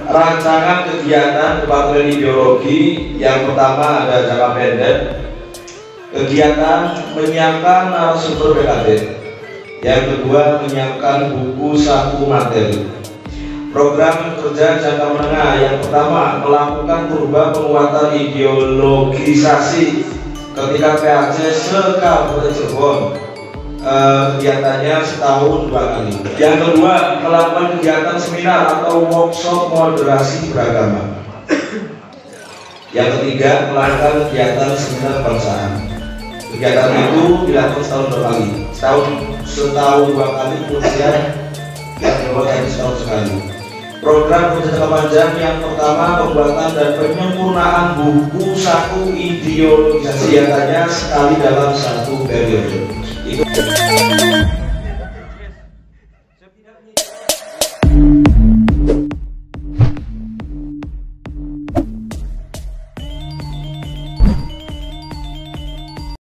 rancangan kegiatan Departemen Ideologi. Yang pertama ada jangka pendek, kegiatan menyiapkan narasumber PKD. Yang kedua menyiapkan buku saku materi. Program kerja jangka menengah, yang pertama melakukan perubahan penguatan ideologisasi ketika PAC se-Kabupaten Cirebon. Kegiatannya setahun 2 kali. Yang kedua melakukan kegiatan seminar atau workshop moderasi beragama. Yang ketiga melakukan kegiatan seminar kebangsaan. Kegiatan itu dilakukan setahun 2 kali. Setahun 2 kali, kemudian yang kedua kali setahun sekali. Program kerja jangka panjang, yang pertama pembuatan dan penyempurnaan buku saku ideologisasi, kegiatannya sekali dalam 1 periode. Itu